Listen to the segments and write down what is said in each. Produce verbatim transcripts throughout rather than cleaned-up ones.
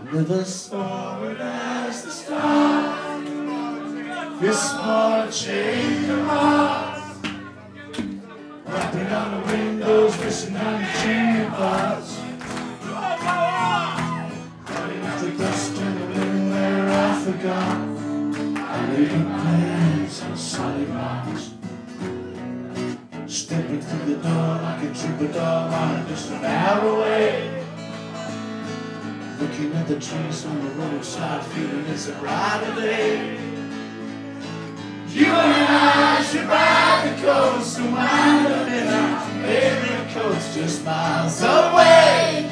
Rivers forward as the stars, this small change of hearts, rapping on the windows, wishing on the chimney pots, cutting out the dust in the wind where I forgot I leaving plans on a solid march, stepping through the door like a troubadour on a distant highway. Looking at the trees on the roadside, feeling it's a brighter day. You and I should ride the coast and wind up in our favorite coast just miles away.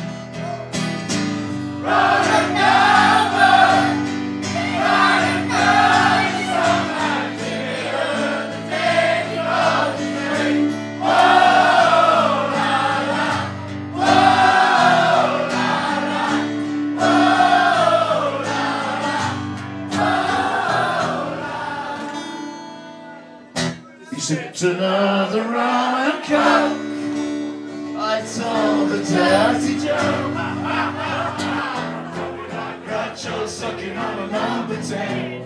Rolling over, riding over from Nigeria, the day you all the train. Whoa, la la, whoa, la la, whoa, la la, whoa, la. He sipped another rum and coke. I told the dirty joke. Groucho sucking on a number ten.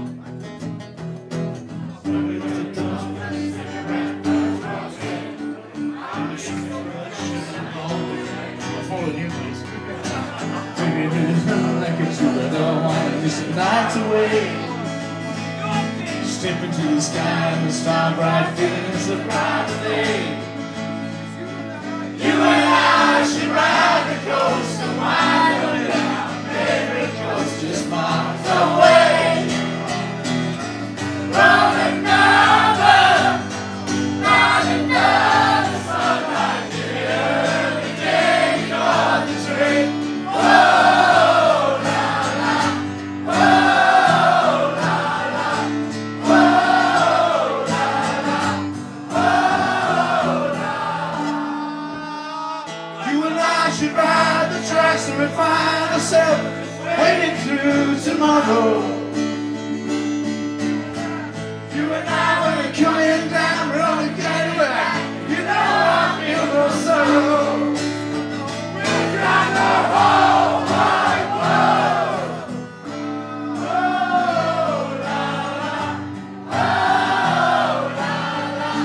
Like a troubadour, wanna miss the night away. Step into the sky and the star bright feeling it's a brighter day. You and I should ride the coast and wind up in our favorite coast just miles away. Rolling over, riding over from Nigeria, the day you caught the train. Whoa, la la, whoa, la la, whoa, la la, whoa, la. You and I should ride the tracks and refine ourselves, waiting through tomorrow. You and I, when we're coming down, we're only getting back. You know I feel no sorrow. We'll drive the whole wide world. Oh, la la, oh, la la,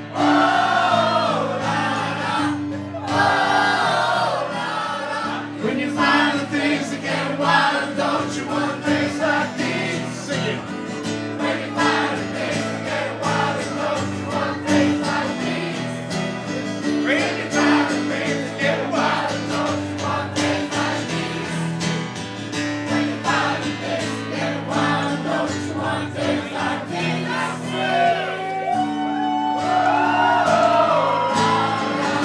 oh, la la, oh, la la. When you find the things that get wild, don't you want things like these? Sing it. When you find the things that get wild, don't you want things like these? When you find the things that get wild, don't you want things like these? When you find the things that get wild, don't you want things like these? I say, whoa, la la,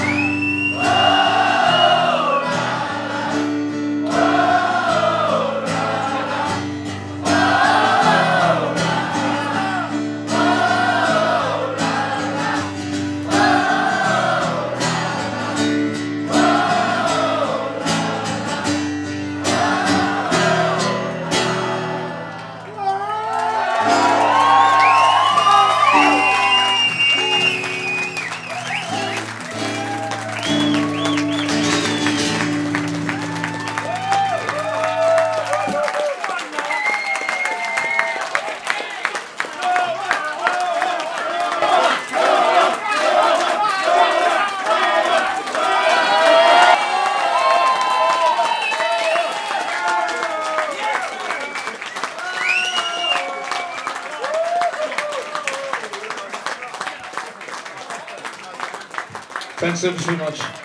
whoa, la la, whoa, la la, whoa, la la, whoa, Thanks ever so much.